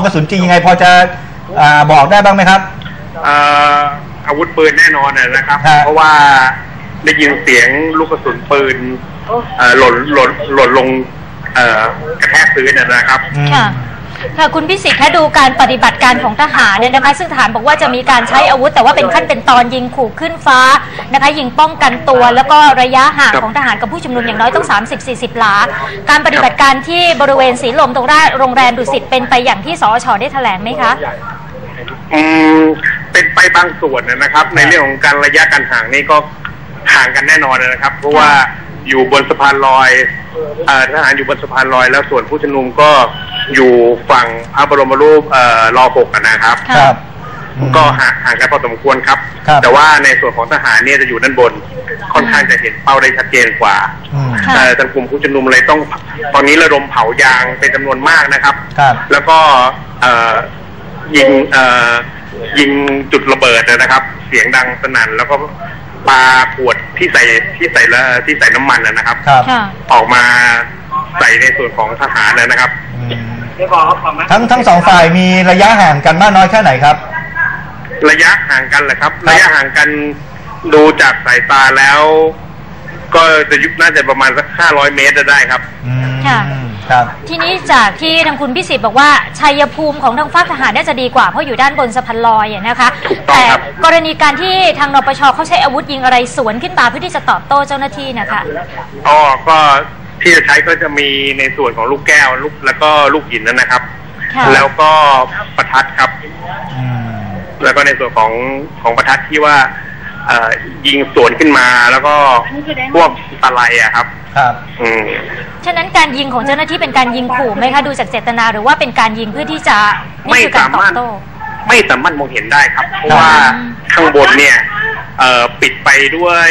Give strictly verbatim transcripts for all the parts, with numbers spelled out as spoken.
กระสุนจริงยังไงพอจะบอกได้บ้างไหมครับอาวุธปืนแน่นอนนะครับเพราะว่าได้ยินเสียงลูกกระสุนปืนหล่นหล่นหล่นลงกระแทกพื้นนะครับค่ะค่ะคุณพิสิทธิ์คะดูการปฏิบัติการของทหารเนี่ยนะคะซึ่งทหารบอกว่าจะมีการใช้อาวุธแต่ว่าเป็นขั้นเป็นตอนยิงขู่ขึ้นฟ้านะคะยิงป้องกันตัวแล้วก็ระยะห่างของทหารกับผู้ชุมนุมอย่างน้อยต้อง สามสิบถึงสี่สิบ หลาการปฏิบัติการที่บริเวณสีลมตรงโรงแรมดุสิตเป็นไปอย่างที่สช.ได้แถลงไหมคะอืมเป็นไปบางส่วนนะครับในเรื่องของการระยะการห่างนี่ก็ห่างกันแน่นอนนะครับเพราะว่าอยู่บนสะพานลอยทหารอยู่บนสะพานลอยแล้วส่วนผู้ชุมนุมก็อยู่ฝั่งพระบรมรูปรอหกนะครับครับก็ห่างห่างกันพอสมควรครับแต่ว่าในส่วนของทหารเนี่ยจะอยู่ด้านบนค่อนข้างจะเห็นเป้าได้ชัดเจนกว่าทางกลุ่มผู้ชุมนุมเลยต้องตอนนี้ระดมเผายางเป็นจำนวนมากนะครับแล้วก็ยิงยิงจุดระเบิดนะครับเสียงดังสนั่นแล้วก็ปาขวดที่ใส่ที่ใส่แล้วที่ใส่น้ำมันนะครับออกมาใส่ในส่วนของทหารนะครับทั้งทั้งสองฝ่ายมีระยะห่างกันมากน้อยแค่ไหนครับระยะห่างกันแหละครับระยะห่างกันดูจากสายตาแล้วก็จะยุบน่าจะประมาณสักห้าร้อยเมตรได้ครับค่ะทีนี้จากที่ทางคุณพิสิทธิ์บอกว่าชัยภูมิของทางฝ่ายทหารน่าจะดีกว่าเพราะอยู่ด้านบนสะพานลอยนะคะแต่กรณีการที่ทางนปช.เขาใช้อาวุธยิงอะไรสวนขึ้นมาเพื่อที่จะตอบโต้เจ้าหน้าที่นะคะอ๋อก็ที่จะใช้ก็จะมีในส่วนของลูกแก้วลูกแล้วก็ลูกหินนั่นนะครับแล้วก็ประทัดครับแล้วก็ในส่วนของของประทัดที่ว่ายิงสวนขึ้นมาแล้วก็พวกตะไลอะครับครับอืมฉะนั้นการยิงของเจ้าหน้าที่เป็นการยิงขู่ไหมคะดูจากเจตนาหรือว่าเป็นการยิงเพื่อที่จะไม่สามารถไม่สามารถมองเห็นได้ครับเพราะว่าข้างบนเนี่ยปิดไปด้วย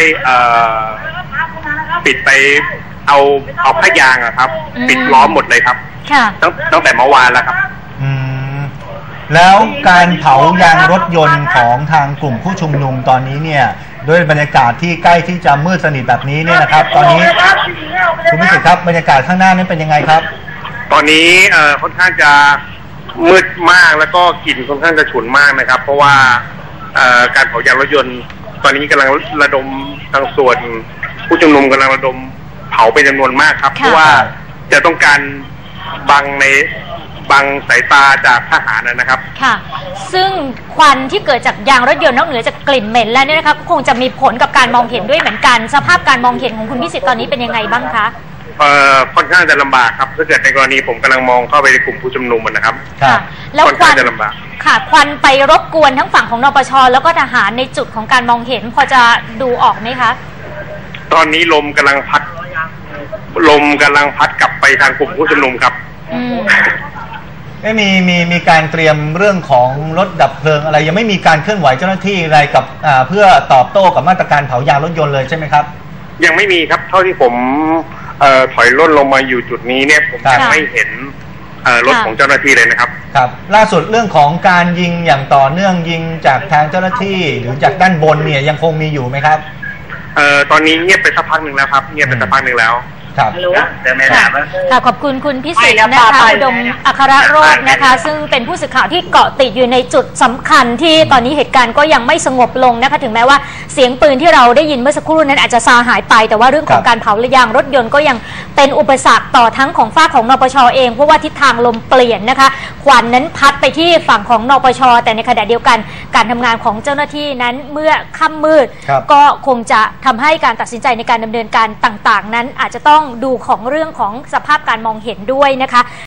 ปิดไปเอาเอาผ้ายางอะครับปิดล้อมหมดเลยครับตั้งตั้งแต่เมื่อวานแล้วครับแล้วการเผายางรถยนต์ของทางกลุ่มผู้ชุมนุมตอนนี้เนี่ยด้วยบรรยากาศที่ใกล้ที่จะมืดสนิทแบบนี้เนี่ยนะครับตอนนี้คุณพิสิทธิ์ครับบรรยากาศข้างหน้านั้นเป็นยังไงครับตอนนี้เอ่อค่อนข้างจะมืดมากแล้วก็กลิ่นค่อนข้างจะฉุนมากนะครับเพราะว่าเอ่อการเผายางรถยนต์ตอนนี้กำลังระดมทางส่วนผู้ชุมนุมกำลังระดมเผาเป็นจำนวนมากครับเพราะว่าจะต้องการบังในบังสายตาจากทหารนะครับค่ะซึ่งควันที่เกิดจากยางรถยนต์นอกเหนือจากกลิ่นเหม็นแล้วเนี่ยนะคะก็คงจะมีผลกับการมองเห็นด้วยเหมือนกันสภาพการมองเห็นของคุณพิสิทธิ์ตอนนี้เป็นยังไงบ้างคะเอ่อค่อนข้างจะลำบากครับถ้าเกิดในกรณีผมกำลังมองเข้าไปในกลุ่มผู้ชุมนุมนะครับค่ะแล้วควันจะลำบากค่ะควันไปรบกวนทั้งฝั่งของนปช.แล้วก็ทหารในจุดของการมองเห็นพอจะดูออกไหมคะตอนนี้ลมกำลังพัดลมกำลังพัดกลับไปทางกลุ่มผู้ชุมนุมครับไม่มีมีมีการเตรียมเรื่องของรถดับเพลิงอะไรยังไม่มีการเคลื่อนไหวเจ้าหน้าที่อะไรกับเพื่อตอบโต้กับมาตรการเผายางรถยนต์เลยใช่ไหมครับยังไม่มีครับเท่าที่ผมถอยร่นลงมาอยู่จุดนี้เนี่ยผมยังไม่เห็นรถของเจ้าหน้าที่เลยนะครับครับล่าสุดเรื่องของการยิงอย่างต่อเนื่องยิงจากทางเจ้าหน้าที่หรือจากด้านบนเนี่ยยังคงมีอยู่ไหมครับเอ่อตอนนี้เงียบไปสักพักหนึ่งแล้วครับเงียบไปสักพักหนึ่งแล้วครับค่ะขอบคุณคุณพิสิทธิ์นะคะอุดมอัครโรจน์นะคะซึ่งเป็นผู้สื่อข่าวที่เกาะติดอยู่ในจุดสำคัญที่ตอนนี้เหตุการณ์ก็ยังไม่สงบลงนะคะถึงแม้ว่าเสียงปืนที่เราได้ยินเมื่อสักครู่นั้นอาจจะซาหายไปแต่ว่าเรื่องของการเผายางรถยนต์ก็ยังเป็นอุปสรรคต่อทั้งของฝ่ายของนปช.เองเพราะว่าทิศทางลมเปลี่ยนนะคะควันนั้นพัดไปที่ฝั่งของนปช.แต่ในขณะเดียวกันการทำงานของเจ้าหน้าที่นั้นเมื่อค่ำมืดก็คงจะทำให้การตัดสินใจในการดำเนินการต่างๆนั้นอาจจะต้องดูของเรื่องของสภาพการมองเห็นด้วยนะคะ